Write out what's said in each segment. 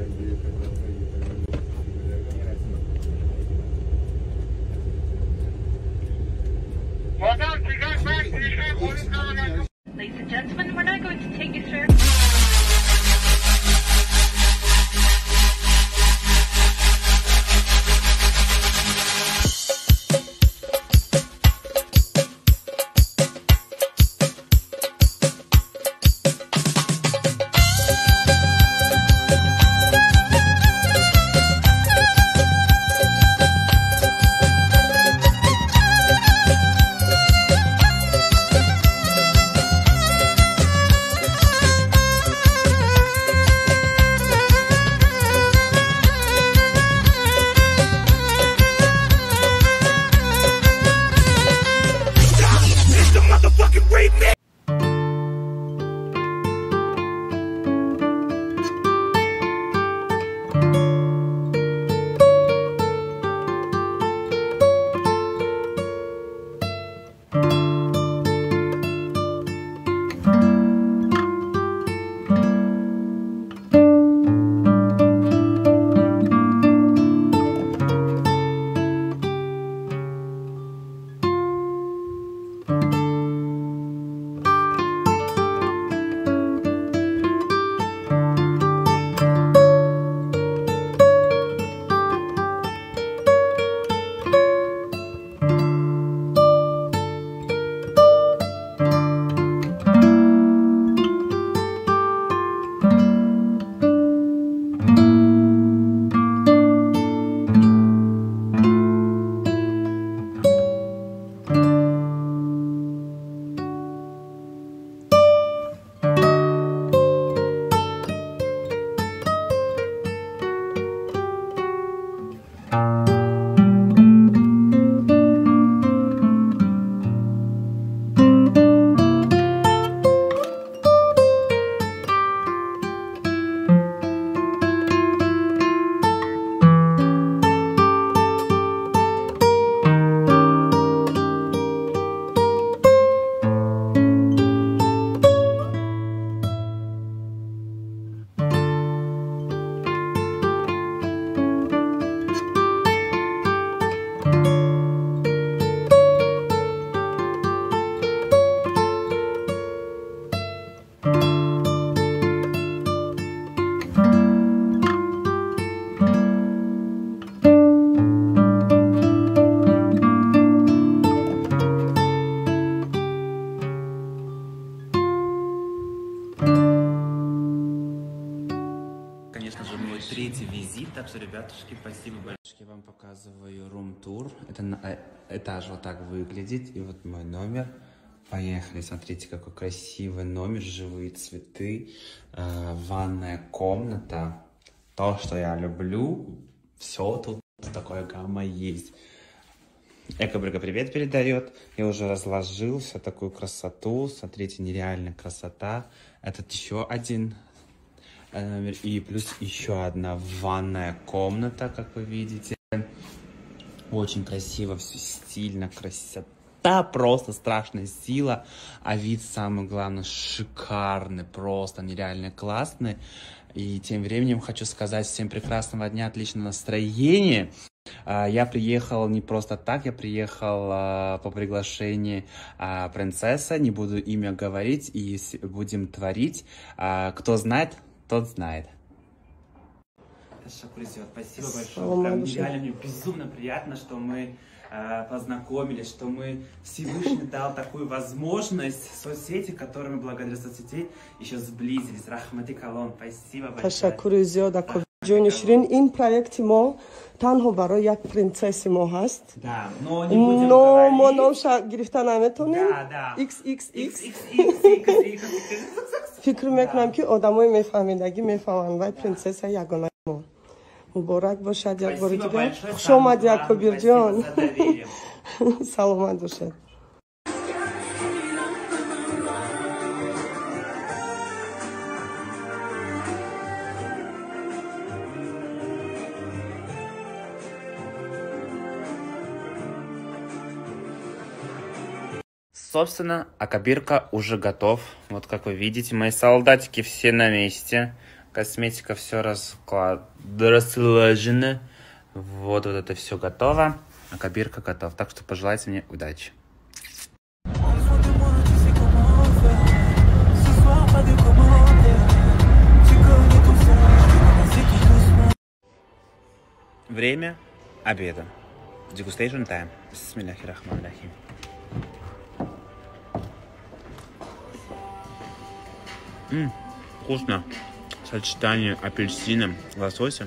Ladies and gentlemen, we're now going to take you through. Конечно же, мой третий визит, так что, ребятушки, спасибо большое. Я вам показываю рум-тур. Это этаж вот так выглядит. И вот мой номер. Поехали, смотрите, какой красивый номер, живые цветы, ванная комната. То, что я люблю, все тут такое гамма есть. Экобрига привет передает. Я уже разложил всю такую красоту. Смотрите, нереальная красота. Этот еще один номер. И плюс еще одна ванная комната, как вы видите. Очень красиво, все стильно, красота, просто страшная сила. А вид, самое главное, шикарный, просто нереально классный. И тем временем хочу сказать всем прекрасного дня, отличного настроения. Я приехал не просто так, я приехал по приглашению принцессы. Не буду имя говорить и будем творить. Кто знает, тот знает. Спасибо большое. Прям реально мне безумно приятно, что мы познакомились, что мы Всевышний дал такую возможность соцсети, которыми благодаря соцсетей еще сблизились. Рахмати калон. Спасибо большое. جون شیرین این پروژه ما تنها برای یک پرنسس ما هست. نو نوش گرفتن نمیتونیم. XXX. فکر میکنم که آدمای میفهمیدگی میفهمن و پرنسس یگانه ما. مبارک باشد یک بار دیگه. خوش آمد یعقوب جان. سلامت باشد. Собственно, Акабирка уже готов. Вот как вы видите, мои солдатики все на месте. Косметика все расложена. Вот это все готово. А Кабирка готов. Так что пожелайте мне удачи. Время обеда. Degustation time. Бисмилляхи-рахмани-рахим. Вкусно. Сочетание апельсина, лосося.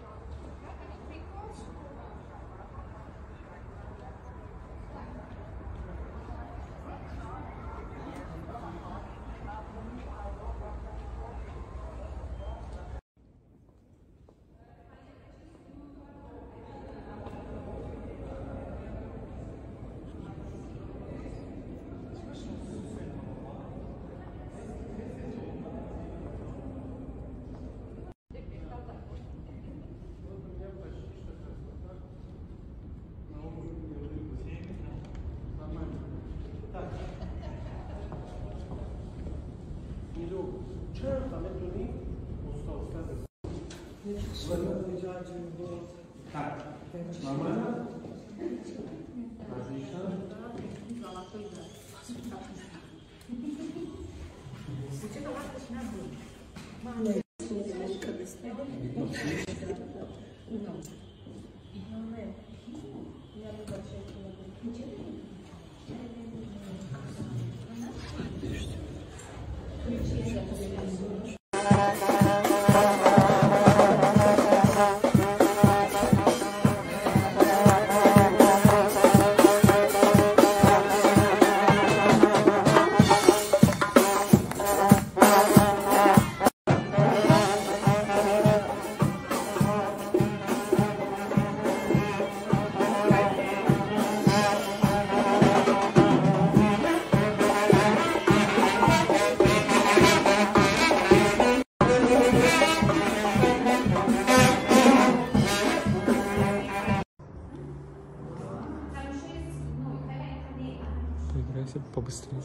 Поиграйся побыстрее.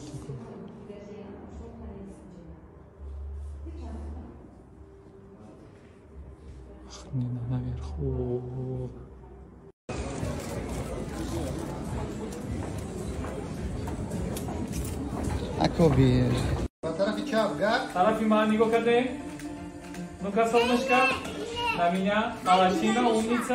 Охрененно наверху. Акобир. Тарафи ма нигоh карде? Ну-ка, солнышко, на меня. Молодчина, умница.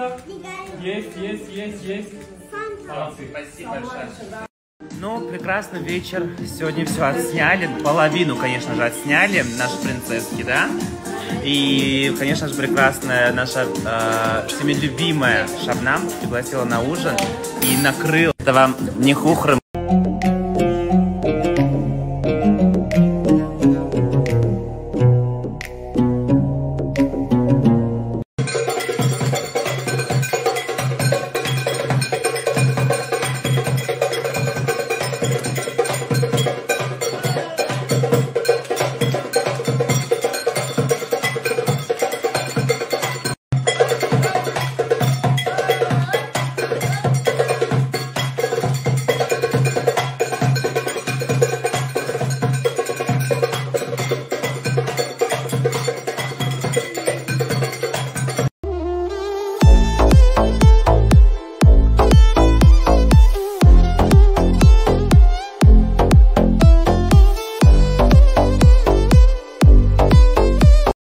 Есть. Молодцы. Спасибо большое. Ну, прекрасный вечер. Сегодня все отсняли. Половину, конечно же, отсняли наши принцесски, да? И, конечно же, прекрасная наша всеми любимая Шабнам пригласила на ужин и накрыла. Это вам не хухры.